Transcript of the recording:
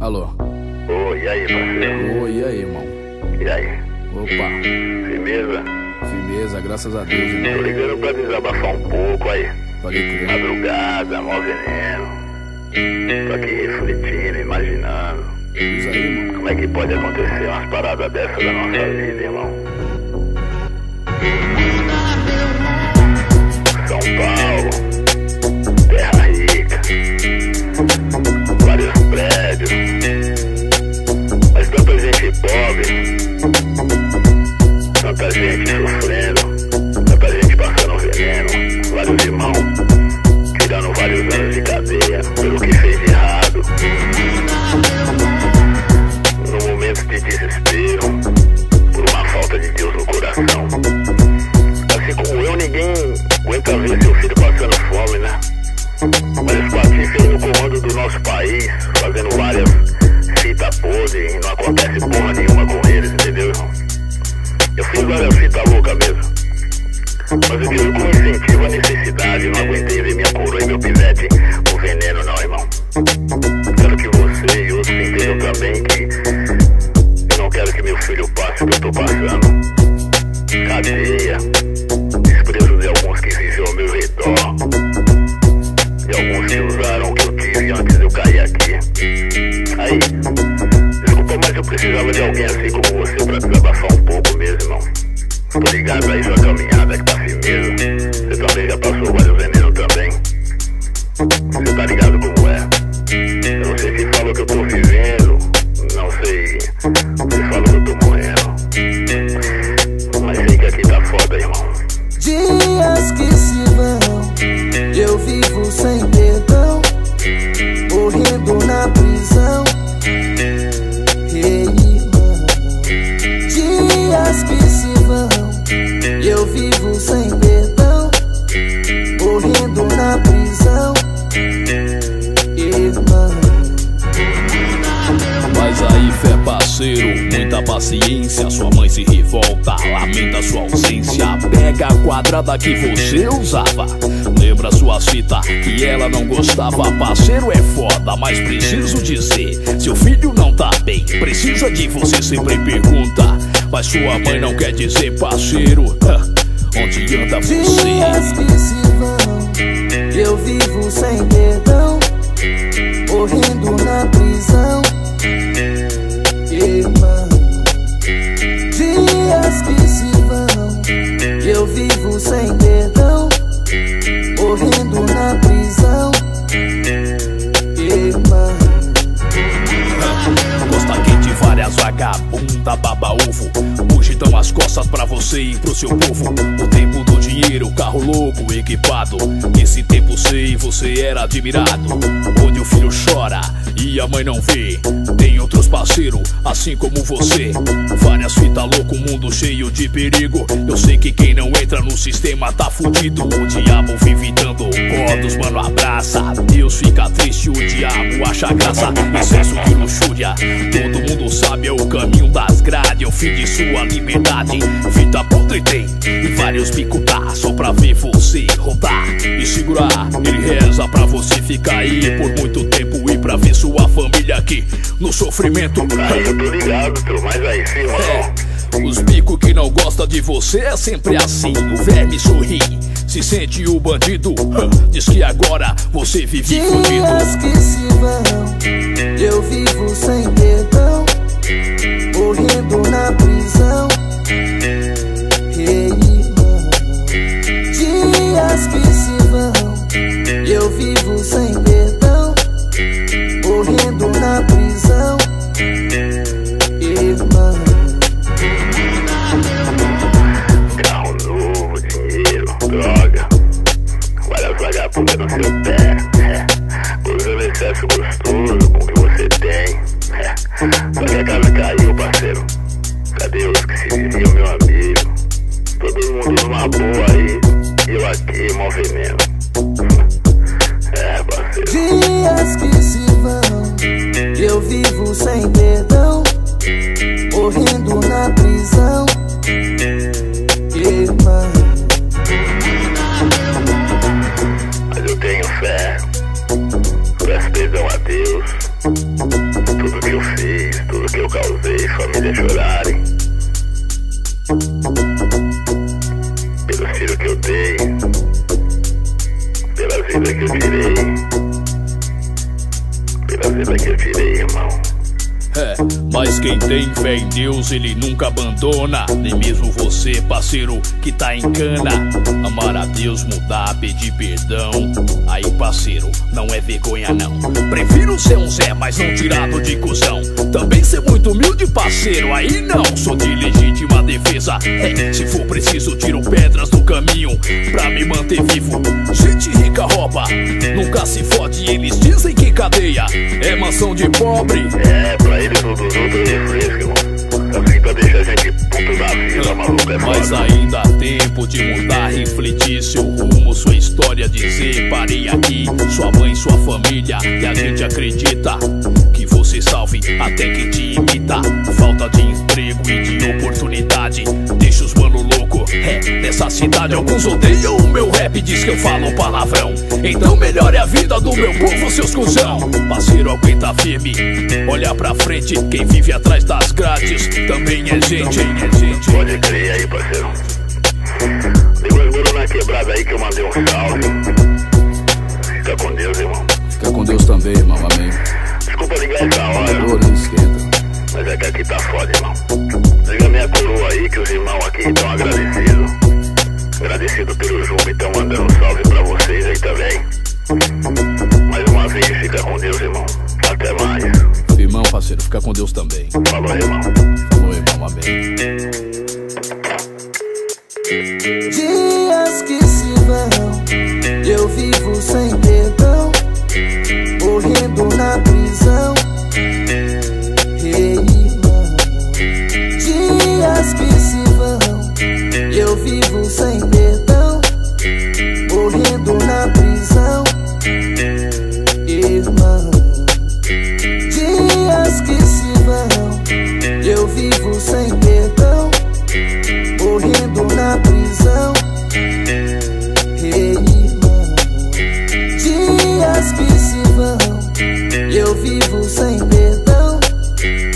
Alô. Ô, e aí, parceiro? Ô, e aí, irmão? E aí? Opa. Firmeza? Firmeza, graças a Deus, irmão. Tô ligando pra desabafar um pouco aí. Pode crer. Madrugada, mó veneno. Tô aqui refletindo, imaginando. Diz aí, irmão. Como é que pode acontecer umas paradas dessas da nossa vida, irmão? São Paulo, terra rica, vários prédios, mas tanta gente pobre, tanta gente sofrendo, tanta gente passando veneno, vários irmãos tirando vários anos de cadeia pelo que fez de errado. No momento de desespero, por uma falta de Deus no coração. Assim como eu, ninguém aguenta ver seu filho passando fome, né? Mas os patifes aí no comando do nosso país, fazendo várias fitas podres, e não acontece porra nenhuma com eles, entendeu, irmão? Eu fiz várias fitas loucas mesmo, mas eu digo como incentivo a necessidade. Não aguentei ver minha coroa e meu pivete com veneno, não, irmão. Quero que você e outros entendam também que eu não quero que meu filho passe o que eu tô passando. Cadeia, desprezo de alguns que vivem ao meu redor, de alguns que usaram o que eu tive antes de eu cair aqui. Aí, desculpa, mas eu precisava de alguém assim como você pra desabafar um pouco mesmo, irmão. Tô ligado aí sua caminhada que tá firmeza. Você também já passou vários venenos também. Você tá ligado como é. Eu não sei se fala que eu tô vivendo, não sei se fala que eu tô morrendo, mas sei que aqui tá foda, irmão. Dias que se vão, eu vivo sem perdão, morrendo na prisão. Ei, irmão. Dias que se vão, eu vivo sem perdão, morrendo na prisão. Irmão. Mas aí, fé parceiro, muita paciência. Sua mãe se revolta, lamenta sua ausência. Pega a quadrada que você usava, lembra suas fitas que ela não gostava. Parceiro é foda, mas preciso dizer, seu filho não tá bem, precisa de você, sempre pergunta. Mas sua mãe não quer dizer, parceiro, onde anda você? Dias que se vão, eu vivo sem perdão, morrendo na prisão. Irmão. Dias que se vão, eu vivo sem perdão, morrendo na prisão. Irmão. Costa quente, várias vagabunda, baba ovo. Hoje dão as costas pra você e pro seu povo. O tempo do dinheiro, carro louco, equipado. Nesse tempo sei, você era admirado. Onde o filho chora e a mãe não vê, tem outros parceiros, assim como você. Várias fitas louco, mundo cheio de perigo. Eu sei que quem não entra no sistema tá fudido. O diabo vive dando cordos, mano, abraça. Deus fica triste, o diabo acha graça. Excesso de luxúria, todo mundo sabe, é o caminho das grades, é o fim de sua liberdade. Fita podre tem, e vários bico tá, só pra ver você rodar e segurar. Ele reza pra você ficar aí por muito tempo e pra ver sua família aqui no sofrimento. Aí eu tô ligado, tio, mas aí sim, mano. Os bicos que não gostam de você é sempre assim. O verme sorri, se sente o bandido, diz que agora você vive fudido. Dias que se vão, eu vivo sem perdão, morrendo na prisão. Ei, irmão. Dias que se vão, eu vivo sem perdão, morrendo na prisão. Irmão. Carro novo, dinheiro, droga, várias vagabundas no seu pé, usando excesso gostoso com o que você tem. Só que a casa caiu, parceiro. Cadê os que se viviam, meu amigo? Todo mundo numa boa aí, eu aqui, mó veneno. Parceiro. Dias que se vão, eu vivo sem perdão, morrendo na prisão. Irmão. Mas eu tenho fé, peço perdão a Deus, tudo eu fiz, tudo que eu causei, família chorarem. Pelo tiro que eu dei, pela vida que eu tirei, pela vida que eu tirei, irmão. Mas quem tem fé em Deus, ele nunca abandona. Nem mesmo você, parceiro, que tá em cana. Amar a Deus, mudar, pedir perdão. Aí, parceiro, não é vergonha não. Prefiro ser um Zé, mas não tirado de cuzão. Também ser muito humilde, parceiro, aí não. Sou de legítima defesa. Se for preciso, tiro pedras do caminho pra me manter vivo. Gente rica rouba, nunca se fode. Eles dizem que cadeia é mansão de pobre. Pra eles tudo outro é fresco, irmão. Assim pra deixar a gente puto da vida, maluco, é mas foda. ainda há tempo de mudar, refletir seu rumo, sua história, dizer parei aqui. Sua mãe, sua família, e a gente acredita que você salve até quem te imita. Falta de emprego e de oportunidade deixa os mano louco, nessa cidade. Alguns odeiam o meu rap, diz que eu falo palavrão. Então melhore a vida do meu povo, seus cuzão. Parceiro, aguenta firme, olha pra frente. Quem vive atrás das grades também é gente, Pode crer aí, parceiro. Liga os guru na quebrada aí que eu mandei um salve. Fica com Deus, irmão. Fica com Deus também, irmão, amém. Desculpa ligar essa hora, Ô, não esquenta. mas é que aqui tá foda, irmão. Liga minha coroa aí que os irmãos aqui estão agradecidos. Agradecido pelo jogo e estão mandando um salve pra vocês aí também. Mais uma vez, fica com Deus, irmão. Até mais. Irmão, parceiro, fica com Deus também. Falou, irmão. Falou, irmão, amém. Dias que se vão, eu vivo sem perdão, morrendo na prisão. Hey, irmão. Dias que se vão, eu vivo sem perdão, morrendo na prisão. Irmão. Dias que se vão, eu vivo sem perdão, morrendo na prisão. Hey, irmão. Dias que se vão, eu vivo sem perdão,